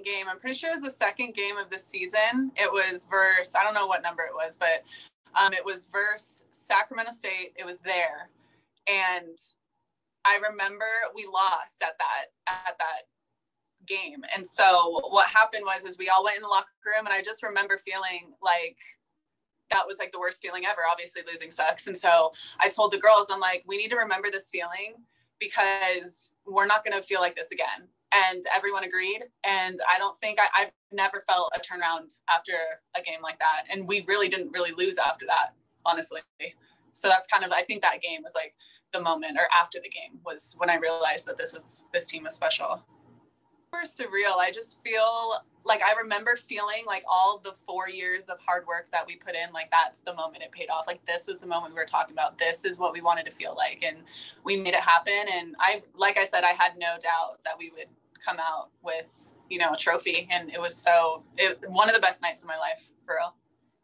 second game. I'm pretty sure it was the second game of the season. It was versus, I don't know what number it was, but it was versus Sacramento State. It was there. And I remember we lost at that game. And so what happened was we all went in the locker room, and I just remember feeling like that was like the worst feeling ever. Obviously losing sucks. And so I told the girls, I'm like, we need to remember this feeling because we're not going to feel like this again. And everyone agreed. And I don't think I've never felt a turnaround after a game like that. And we really didn't really lose after that, honestly. So that's kind of, I think that game was like the moment, or after the game was when I realized that this team was special. Super surreal. I just feel like I remember feeling like all the 4 years of hard work that we put in, like that's the moment it paid off. Like this was the moment we were talking about. This is what we wanted to feel like, and we made it happen. And like I said, I had no doubt that we would come out with, a trophy, and it was one of the best nights of my life, for real.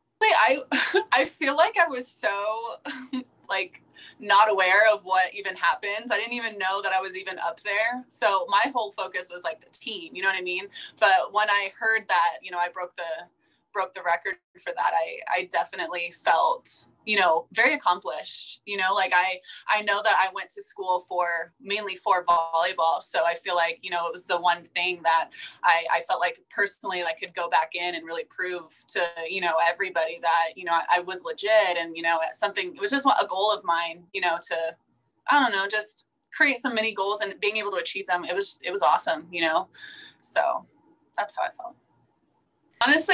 I feel like I was so like not aware of what even happens. I didn't even know that I was even up there. So my whole focus was like the team, you know what I mean? But when I heard that, I broke the record for that, I definitely felt, very accomplished, like I know that I went to school mainly for volleyball. So I feel like, it was the one thing that I felt like personally I could go back in and really prove to, everybody that, I was legit, and, it was just a goal of mine, to, I don't know, just create some mini goals and being able to achieve them. It was awesome, so that's how I felt. Honestly,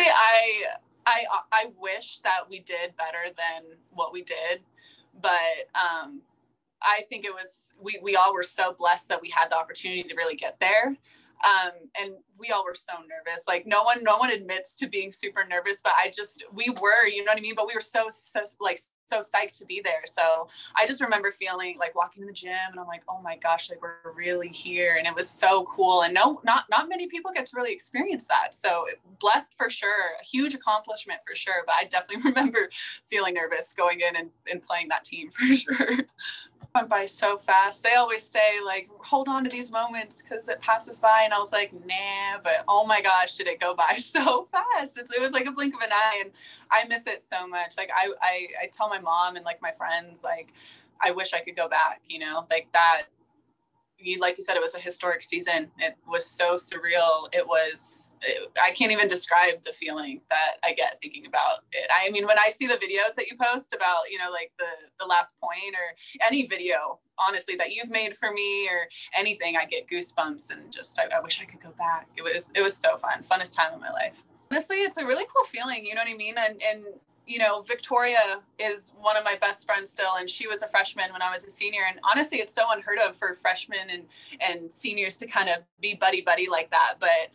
I wish that we did better than what we did, but I think it was, we all were so blessed that we had the opportunity to really get there. And we all were so nervous. Like no one admits to being super nervous, but we were, you know what I mean? But we were so psyched to be there. So I just remember feeling like walking in the gym, and I'm like, oh my gosh, like we're really here. And it was so cool. And not many people get to really experience that. So blessed for sure, a huge accomplishment for sure. But I definitely remember feeling nervous going in and playing that team for sure. Went by so fast. They always say like, hold on to these moments because it passes by. And I was like, nah, but oh my gosh, did it go by so fast. It was like a blink of an eye, and I miss it so much. Like I tell my mom and like my friends, like, I wish I could go back, like that. Like you said, it was a historic season. It was so surreal. I can't even describe the feeling that I get thinking about it. I mean, when I see the videos that you post about, like the last point, or any video, honestly, that you've made for me or anything, I get goosebumps, and just, I wish I could go back. It was so fun. Funnest time of my life. Honestly, it's a really cool feeling. You know what I mean? And Victoria is one of my best friends still, and she was a freshman when I was a senior. And honestly, it's so unheard of for freshmen and seniors to kind of be buddy like that. But,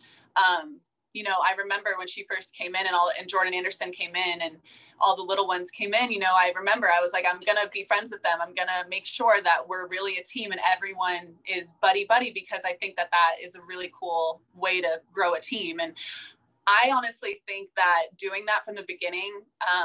I remember when she first came in, and Jordan Anderson came in, and all the little ones came in, I remember I was like, I'm going to be friends with them. I'm going to make sure that we're really a team and everyone is buddy, because I think that is a really cool way to grow a team. And I honestly think that doing that from the beginning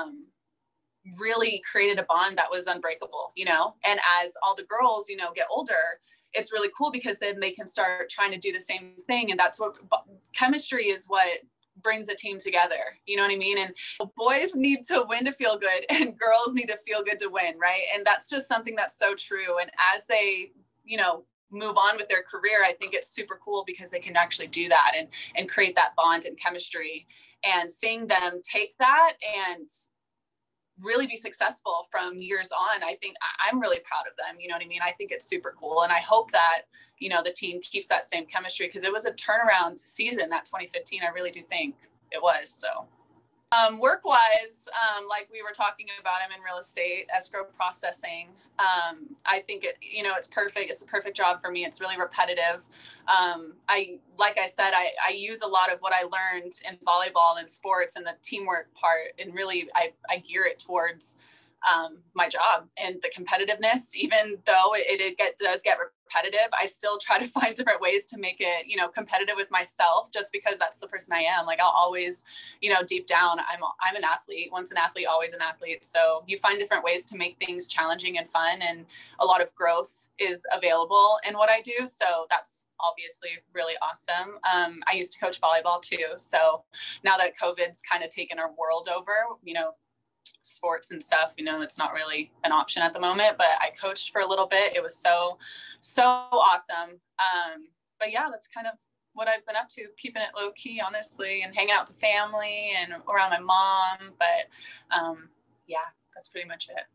really created a bond that was unbreakable, and as all the girls, get older, it's really cool because then they can start trying to do the same thing. And that's what chemistry is, what brings a team together. You know what I mean? And boys need to win to feel good, and girls need to feel good to win. Right. And that's just something that's so true. And as they, move on with their career, I think it's super cool because they can actually do that and create that bond and chemistry, and seeing them take that and really be successful from years on. I think I'm really proud of them. You know what I mean? I think it's super cool. And I hope that, the team keeps that same chemistry, because it was a turnaround season, that 2015. I really do think it was. So work-wise, like we were talking about, I'm in real estate, escrow processing. I think it's perfect. It's a perfect job for me. It's really repetitive. Like I said, I use a lot of what I learned in volleyball and sports and the teamwork part, and really I gear it towards my job and the competitiveness. Even though does get repetitive, I still try to find different ways to make it, you know, competitive with myself, just because that's the person I am. Like I'll always, you know, deep down, I'm an athlete. Once an athlete, always an athlete. So you find different ways to make things challenging and fun, and a lot of growth is available in what I do. So that's obviously really awesome. I used to coach volleyball too. So now that COVID's kind of taken our world over, you know, sports and stuff, you know, it's not really an option at the moment, but I coached for a little bit. It was so awesome. But yeah, that's kind of what I've been up to, keeping it low key, honestly, and hanging out with the family and around my mom. But yeah, that's pretty much it.